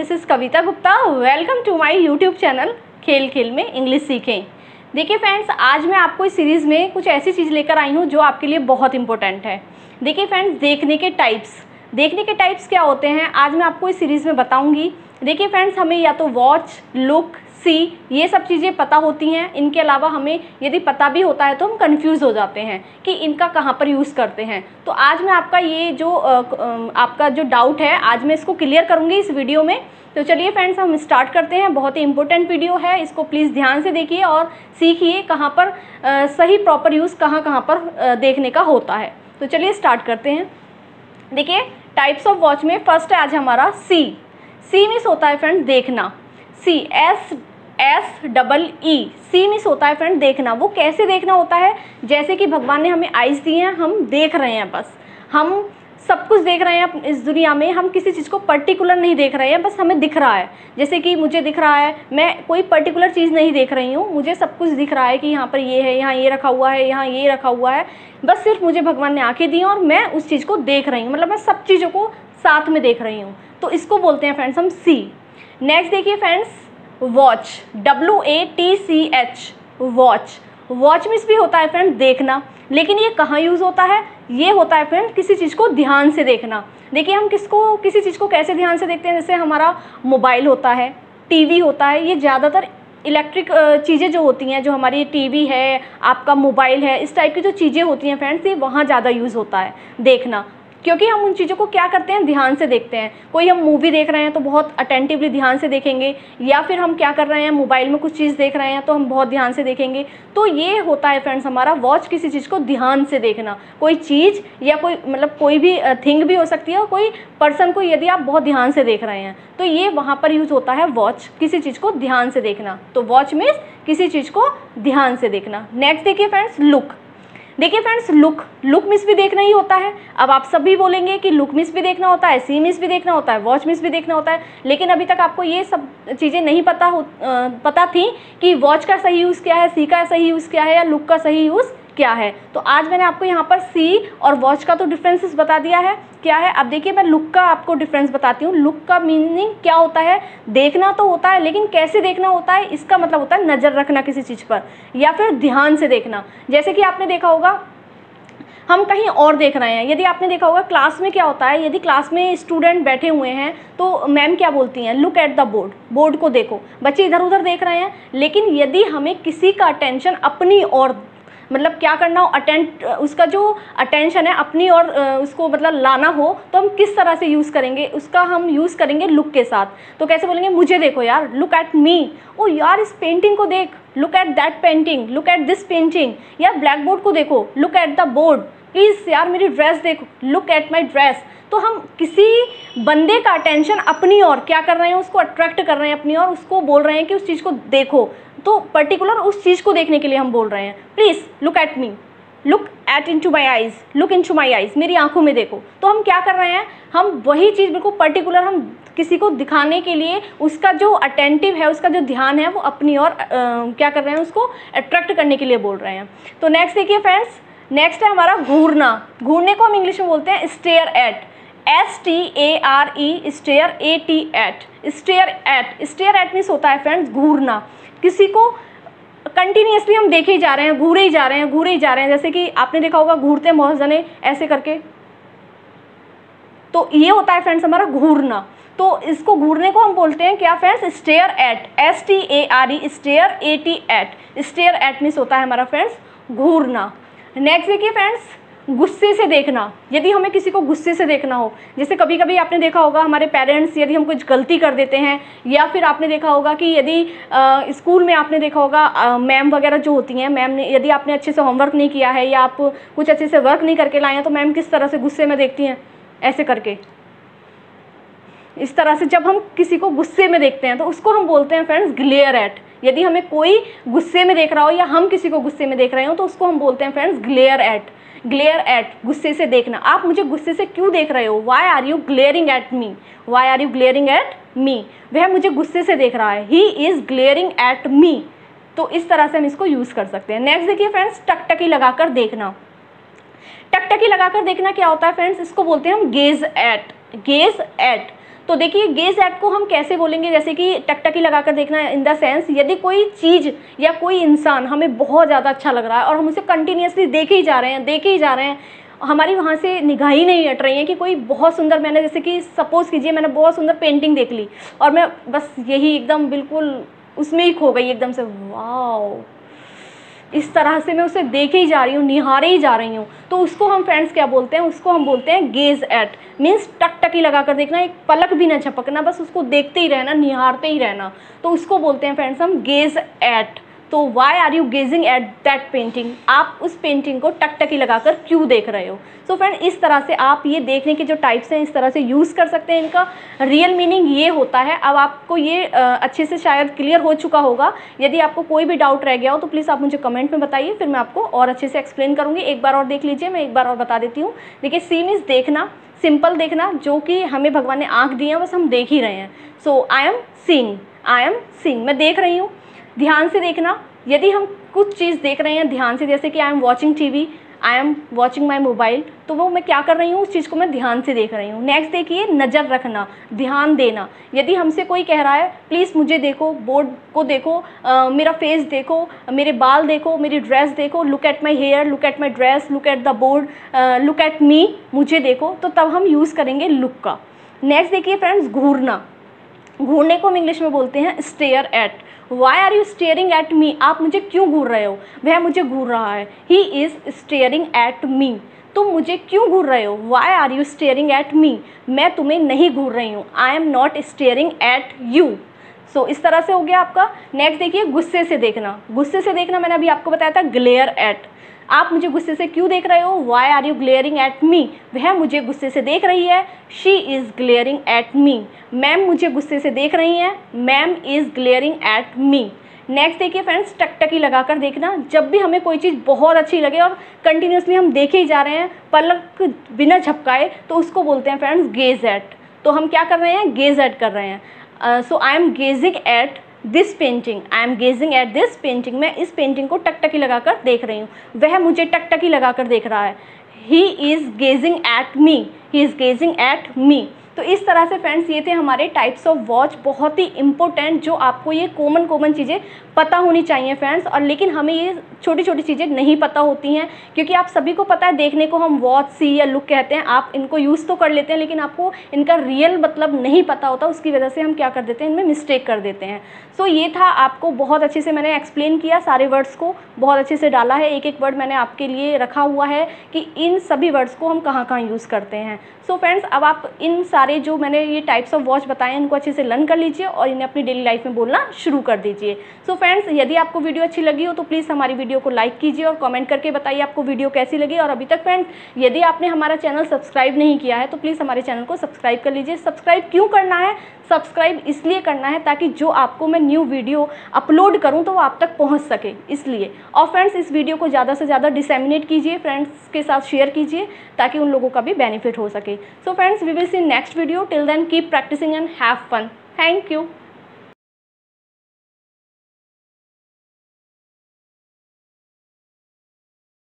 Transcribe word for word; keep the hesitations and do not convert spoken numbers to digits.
This is Kavita Gupta. Welcome to my YouTube channel खेल खेल में इंग्लिश सीखें। देखिए फ्रेंड्स, आज मैं आपको इस सीरीज़ में कुछ ऐसी चीज़ लेकर आई हूँ जो आपके लिए बहुत इंपॉर्टेंट है। देखिए फ्रेंड्स, देखने के टाइप्स देखने के टाइप्स क्या होते हैं आज मैं आपको इस सीरीज़ में बताऊँगी। देखिए फ्रेंड्स, हमें या तो वॉच, लुक, सी ये सब चीज़ें पता होती हैं। इनके अलावा हमें यदि पता भी होता है तो हम कंफ्यूज हो जाते हैं कि इनका कहाँ पर यूज़ करते हैं। तो आज मैं आपका ये जो आपका जो डाउट है आज मैं इसको क्लियर करूँगी इस वीडियो में। तो चलिए फ्रेंड्स, हम स्टार्ट करते हैं। बहुत ही इंपॉर्टेंट वीडियो है, इसको प्लीज़ ध्यान से देखिए और सीखिए कहाँ पर आ, सही प्रॉपर यूज़ कहाँ कहाँ पर आ, देखने का होता है। तो चलिए स्टार्ट करते हैं। देखिए टाइप्स ऑफ वॉच में फर्स्ट है आज हमारा सी। सी मीन्स होता है फ्रेंड्स देखना। C S S double E C means होता है फ्रेंड देखना। वो कैसे देखना होता है? जैसे कि भगवान ने हमें आइज़ दी हैं, हम देख रहे हैं, बस हम सब कुछ देख रहे हैं इस दुनिया में। हम किसी चीज़ को पर्टिकुलर नहीं देख रहे हैं, बस हमें दिख रहा है। जैसे कि मुझे दिख रहा है, मैं कोई पर्टिकुलर चीज़ नहीं देख रही हूँ, मुझे सब कुछ दिख रहा है कि यहाँ पर ये है, यहाँ ये रखा हुआ है, यहाँ ये रखा हुआ है। बस सिर्फ मुझे भगवान ने आंखें दी हैं और मैं उस चीज़ को देख रही हूँ, मतलब मैं सब चीज़ों को साथ में देख रही हूँ। तो इसको बोलते हैं फ्रेंड्स हम सी। नेक्स्ट देखिए friends, watch, W A T C H, watch. Watch means भी होता है फ्रेंड देखना, लेकिन ये कहाँ यूज़ होता है? ये होता है फ्रेंड किसी चीज़ को ध्यान से देखना। देखिए हम किसको किसी चीज़ को कैसे ध्यान से देखते हैं? जैसे हमारा मोबाइल होता है, टीवी होता है, ये ज़्यादातर इलेक्ट्रिक चीज़ें जो होती हैं, जो हमारी टीवी है, आपका मोबाइल है, इस टाइप की जो चीज़ें होती हैं फ्रेंड्स, ये वहाँ ज़्यादा यूज़ होता है देखना। क्योंकि हम उन चीज़ों को क्या करते हैं? ध्यान से देखते हैं। कोई हम मूवी देख रहे हैं तो बहुत अटेंटिवली ध्यान से देखेंगे, या फिर हम क्या कर रहे हैं मोबाइल में कुछ चीज़ देख रहे हैं तो हम बहुत ध्यान से देखेंगे। तो ये होता है फ्रेंड्स हमारा वॉच, किसी चीज़ को ध्यान से देखना। कोई चीज़ या कोई मतलब कोई भी थिंग भी हो सकती है, और कोई पर्सन को यदि आप बहुत ध्यान से देख रहे हैं तो ये वहाँ पर यूज़ होता है वॉच, किसी चीज़ को ध्यान से देखना। तो वॉच मीन्स किसी चीज़ को ध्यान से देखना। नेक्स्ट देखिए फ्रेंड्स, लुक। देखिए फ्रेंड्स, लुक लुक मिस भी देखना ही होता है। अब आप सभी बोलेंगे कि लुक मिस भी देखना होता है, सी मिस भी देखना होता है, वॉच मिस भी देखना होता है, लेकिन अभी तक आपको ये सब चीज़ें नहीं पता हो आ, पता थी कि वॉच का सही यूज़ क्या है, सी का सही यूज़ क्या है, या लुक का सही यूज़ क्या है। तो आज मैंने आपको यहाँ पर सी और वॉच का तो डिफरेंसेस बता दिया है क्या है। अब देखिए मैं लुक का आपको डिफरेंस बताती हूँ। लुक का मीनिंग क्या होता है? देखना तो होता है, लेकिन कैसे देखना होता है? इसका मतलब होता है नज़र रखना किसी चीज़ पर, या फिर ध्यान से देखना। जैसे कि आपने देखा होगा हम कहीं और देख रहे हैं। यदि आपने देखा होगा क्लास में क्या होता है, यदि क्लास में स्टूडेंट बैठे हुए हैं तो मैम क्या बोलती हैं? Look at the board, board को देखो। बच्चे इधर उधर देख रहे हैं, लेकिन यदि हमें किसी का अटेंशन अपनी ओर मतलब क्या करना हो, अटेंट उसका जो अटेंशन है अपनी ओर उसको मतलब लाना हो, तो हम किस तरह से यूज़ करेंगे? उसका हम यूज़ करेंगे लुक के साथ। तो कैसे बोलेंगे? मुझे देखो यार, लुक एट मी। ओ यार, इस पेंटिंग को देख, look at that painting, look at this painting. यार ब्लैक बोर्ड को देखो, look at the board. Please यार मेरी ड्रेस देखो, लुक एट माई ड्रेस। तो हम किसी बंदे का अटेंशन अपनी ओर क्या कर रहे हैं? उसको अट्रैक्ट कर रहे हैं अपनी ओर, उसको बोल रहे हैं कि उस चीज़ को देखो। तो पर्टिकुलर उस चीज़ को देखने के लिए हम बोल रहे हैं, please look at me, look at into my eyes, look into my eyes, मेरी आंखों में देखो। तो हम क्या कर रहे हैं? हम वही चीज़ बिल्कुल पर्टिकुलर हम किसी को दिखाने के लिए उसका जो अटेंटिव है, उसका जो ध्यान है वो अपनी ओर क्या कर रहे हैं? उसको अट्रैक्ट करने के लिए बोल रहे हैं। तो नेक्स्ट देखिए फ्रेंड्स, नेक्स्ट है हमारा घूरना। घूरने को हम इंग्लिश में बोलते हैं stare at, S T A R E, stare A T at, stare at. Stare at means होता है फ्रेंड्स घूरना। किसी को कंटिन्यूसली हम देखे ही जा रहे हैं, घूरे ही जा रहे हैं, घूरे ही जा रहे हैं। जैसे कि आपने देखा होगा घूरते हैं बहुत जने ऐसे करके, तो ये होता है फ्रेंड्स हमारा घूरना। तो इसको घूरने को हम बोलते हैं क्या friends? Stare at, S T A R E, stare A T at. Stare at means होता है हमारा फ्रेंड्स घूरना। नेक्स्ट देखिए फ्रेंड्स, गुस्से से देखना। यदि हमें किसी को गुस्से से देखना हो, जैसे कभी कभी आपने देखा होगा हमारे पेरेंट्स यदि हम कुछ गलती कर देते हैं, या फिर आपने देखा होगा कि यदि स्कूल में आपने देखा होगा मैम वगैरह जो होती हैं, मैम ने यदि आपने अच्छे से होमवर्क नहीं किया है या आप कुछ अच्छे से वर्क नहीं करके लाए हैं, तो मैम किस तरह से गुस्से में देखती हैं? ऐसे करके, इस तरह से। जब हम किसी को गुस्से में देखते हैं तो उसको हम बोलते हैं फ्रेंड्स ग्लेयर एट। यदि हमें कोई गुस्से में देख रहा हो या हम किसी को गुस्से में देख रहे हो तो उसको हम बोलते हैं friends glare at. Glare at, गुस्से से देखना। आप मुझे गुस्से से क्यों देख रहे हो? Why are you glaring at me, why are you glaring at me. वह मुझे गुस्से से देख रहा है, he is glaring at me. तो इस तरह से हम इसको यूज़ कर सकते हैं। नेक्स्ट देखिए फ्रेंड्स, टकटकी लगाकर देखना। टकटकी लगाकर देखना क्या होता है फ्रेंड्स? इसको बोलते हैं हम गेज एट, गेज एट। तो देखिए गेज एट को हम कैसे बोलेंगे, जैसे कि टकटकी लगाकर देखना इन द सेंस यदि कोई चीज़ या कोई इंसान हमें बहुत ज़्यादा अच्छा लग रहा है और हम उसे कंटिन्यूसली देखे ही जा रहे हैं देखे ही जा रहे हैं, हमारी वहाँ से निगाह ही नहीं हट रही है कि कोई बहुत सुंदर, मैंने जैसे कि सपोज़ कीजिए मैंने बहुत सुंदर पेंटिंग देख ली और मैं बस यही एकदम बिल्कुल उसमें ही खो गई एकदम से, वाओ, इस तरह से मैं उसे देखे ही जा रही हूँ, निहारे ही जा रही हूँ, तो उसको हम फ्रेंड्स क्या बोलते हैं, उसको हम बोलते हैं गेज एट। मीन्स टकटकी लगा कर देखना, एक पलक भी ना झपकना, बस उसको देखते ही रहना, निहारते ही रहना, तो उसको बोलते हैं फ्रेंड्स हम गेज एट। तो why are you gazing at that painting, आप उस पेंटिंग को टकटकी लगाकर क्यों देख रहे हो। सो so फ्रेंड, इस तरह से आप ये देखने के जो टाइप्स हैं इस तरह से यूज़ कर सकते हैं। इनका रियल मीनिंग ये होता है। अब आपको ये अच्छे से शायद क्लियर हो चुका होगा। यदि आपको कोई भी डाउट रह गया हो तो प्लीज़ आप मुझे कमेंट में बताइए, फिर मैं आपको और अच्छे से एक्सप्लेन करूँगी। एक बार और देख लीजिए, मैं एक बार और बता देती हूँ। देखिए, सी मीन्स देखना, सिंपल देखना, जो कि हमें भगवान ने आँख दी है, बस हम देख ही रहे हैं। So I am seeing, I am seeing, मैं देख रही हूँ। ध्यान से देखना, यदि हम कुछ चीज़ देख रहे हैं ध्यान से, जैसे कि I am watching TV, I am watching my mobile, तो वो मैं क्या कर रही हूँ, उस चीज़ को मैं ध्यान से देख रही हूँ। नेक्स्ट देखिए, नज़र रखना, ध्यान देना। यदि हमसे कोई कह रहा है प्लीज़ मुझे देखो, बोर्ड को देखो, आ, मेरा फेस देखो, मेरे बाल देखो, मेरी ड्रेस देखो, look at my hair, look at my dress, look at the board, look at me, मुझे देखो, तो तब हम यूज़ करेंगे लुक का। नेक्स्ट देखिए फ्रेंड्स, घूरना, घूरने को हम इंग्लिश में बोलते हैं stare at. Why are you staring at me, आप मुझे क्यों घूर रहे हो, वह मुझे घूर रहा है, he is staring at me, तुम मुझे क्यों घूर रहे हो, why are you staring at me, मैं तुम्हें नहीं घूर रही हूँ, I am not staring at you. So इस तरह से हो गया आपका। नेक्स्ट देखिए, गुस्से से देखना, गुस्से से देखना मैंने अभी आपको बताया था ग्लेयर एट, आप मुझे गुस्से से क्यों देख रहे हो, why are you glaring at me, वह मुझे गुस्से से देख रही है, she is glaring at me, ma'am मुझे गुस्से से देख रही हैं, ma'am is glaring at me. Next देखिए फ्रेंड्स, टकटकी लगाकर देखना, जब भी हमें कोई चीज़ बहुत अच्छी लगे और कंटिन्यूसली हम देखे ही जा रहे हैं पलक बिना झपकाए, तो उसको बोलते हैं फ्रेंड्स गेज एट। तो हम क्या कर रहे हैं, गेज एट कर रहे हैं। So I am gazing at this painting, I am gazing at this painting, मैं इस पेंटिंग को टकटकी लगाकर देख रही हूँ, वह मुझे टकटकी लगाकर देख रहा है, he is gazing at me, he is gazing at me. तो इस तरह से फ्रेंड्स ये थे हमारे टाइप्स ऑफ वॉच, बहुत ही इंपॉर्टेंट, जो आपको ये कॉमन कॉमन चीज़ें पता होनी चाहिए फ्रेंड्स। और लेकिन हमें ये छोटी छोटी चीज़ें नहीं पता होती हैं, क्योंकि आप सभी को पता है देखने को हम वॉच, सी या लुक कहते हैं, आप इनको यूज़ तो कर लेते हैं, लेकिन आपको इनका रियल मतलब नहीं पता होता, उसकी वजह से हम क्या कर देते हैं, इनमें मिस्टेक कर देते हैं। सो so, ये था, आपको बहुत अच्छे से मैंने एक्सप्लेन किया, सारे वर्ड्स को बहुत अच्छे से डाला है, एक एक वर्ड मैंने आपके लिए रखा हुआ है कि इन सभी वर्ड्स को हम कहाँ कहाँ यूज़ करते हैं। सो so, फ्रेंड्स, अब आप इन सारे जो मैंने ये टाइप्स ऑफ वॉच बताए हैं इनको अच्छे से लर्न कर लीजिए और इन्हें अपनी डेली लाइफ में बोलना शुरू कर दीजिए। सो so, फ्रेंड्स, यदि आपको वीडियो अच्छी लगी हो तो प्लीज़ हमारी वीडियो को लाइक कीजिए और कमेंट करके बताइए आपको वीडियो कैसी लगी। और अभी तक फ्रेंड्स, यदि आपने हमारा चैनल सब्सक्राइब नहीं किया है तो प्लीज़ हमारे चैनल को सब्सक्राइब कर लीजिए। सब्सक्राइब क्यों करना है, सब्सक्राइब इसलिए करना है ताकि जो आपको मैं न्यू वीडियो अपलोड करूं तो वो आप तक पहुंच सके, इसलिए। और फ्रेंड्स, इस वीडियो को ज़्यादा से ज़्यादा डिसेमिनेट कीजिए, फ्रेंड्स के साथ शेयर कीजिए ताकि उन लोगों का भी बेनिफिट हो सके। So friends, we will see next video, till then keep practising and have fun. Thank you.